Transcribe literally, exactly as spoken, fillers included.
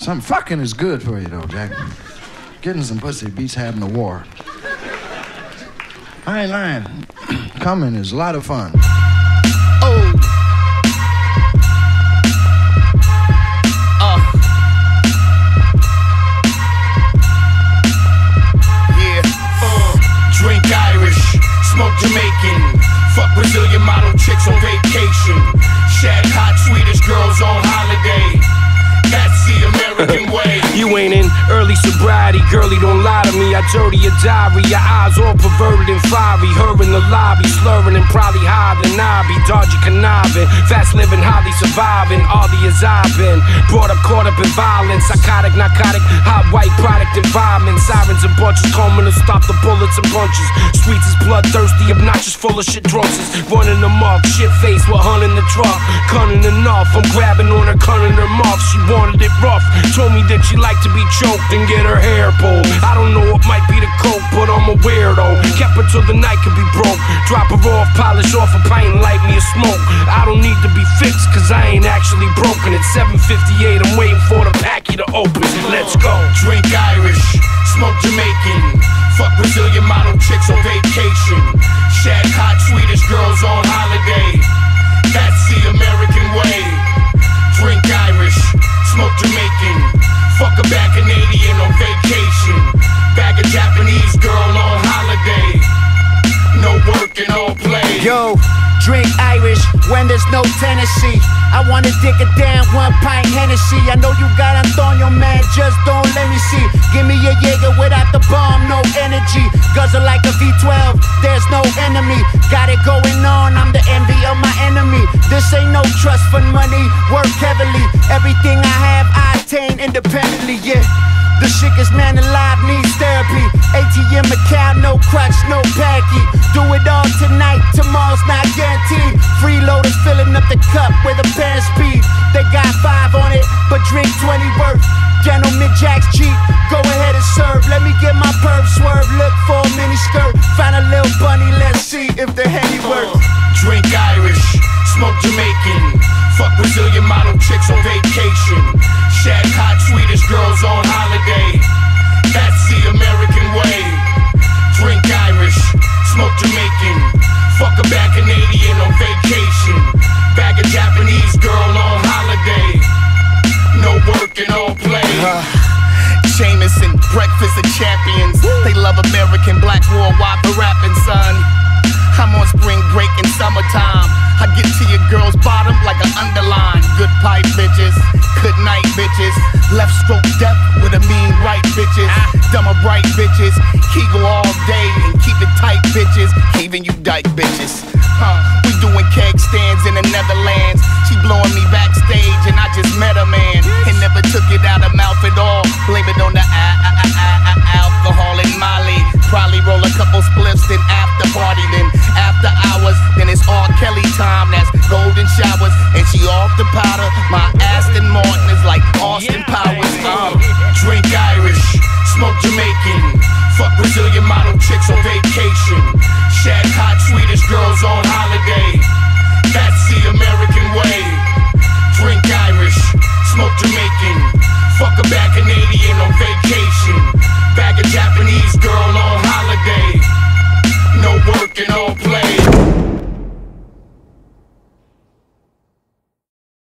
Some fucking is good for you, though, Jack. Getting some pussy beats having a war. I ain't lying. Coming is a lot of fun. Oh. Uh. Yeah. Uh. Drink Irish, smoke Jamaican, fuck Brazilian model chicks on vacation, shag hot Swedish girls on holiday. That's the American way. You ain't in early sobriety, girlie, don't lie to me. I dirty your diary, your eyes all perverted and fiery. Her in the lobby, slurring and probably higher than I be. Dodgy conniving, fast living, highly surviving. All the as I've been, brought up, caught up in violence. Psychotic, narcotic, hot white product environment. Sirens and bunches coming to stop the bullets and punches. Streets is bloodthirsty, obnoxious, full of shit drunks. Running them off, shit face, we're hunting the truck. Cunning enough, I'm grabbing on her, cunning her muff. She wanted it rough, told me that she liked to be choked and get her hair pulled. I don't know what might be the coke, but I'm a weirdo. Kept her till the night could be broke. Drop her off, polish off a pint and light me a smoke. I don't need to be fixed, cause I ain't actually broken. At seven fifty-eight, I'm waiting for the packy to open. Let's go. Drink Irish, smoke Jamaican, fuck Brazilian model chicks on vacation, shag hot Swedish girls on holiday. That's the American way. Drink Irish, smoke Jamaican, fuck a bad Canadian on vacation, bag a Japanese girl on holiday. No work and all play. Yo, drink Irish when there's no Tennessee. I wanna dig it down, one pint Hennessy. I know you got Antonio, man, just don't let me see. Give me a Jaeger without the bomb, no energy. Guzzle like a V twelve, there's no enemy. Got it going on, I'm the envy of my enemy. This ain't no trust fund money, work heavily. Everything I have, I attain independently, yeah. The sickest man alive needs therapy. A T M account, no crutch, no packy. Do it all tonight, tomorrow's not guaranteed. Freeloaders filling up the cup with a pan speed. They got five on it, but drink twenty worth. Gentleman Jack's cheap, go ahead and serve. Let me get my perp swerve, look for a mini skirt. Find a little bunny, let's see if the henny works. Uh, drink Irish, smoke Jamaican, fuck Brazilian model chicks on vacation, shag hot Swedish girls on holiday. That's the American way. Drink Irish, smoke Jamaican, fuck a bad Canadian on vacation, bag a Japanese girl on holiday. No work and all play. Uh, Jameson, breakfast of champions. They love American black worldwide for rapping, son. I'm on spring break in summertime. I get to your girl's bottom like an underline. Good pipe bitches, good night bitches. Left stroke death with a mean right bitches. Dumber bright bitches. Kegel all day and keep it tight bitches. Even you dyke bitches.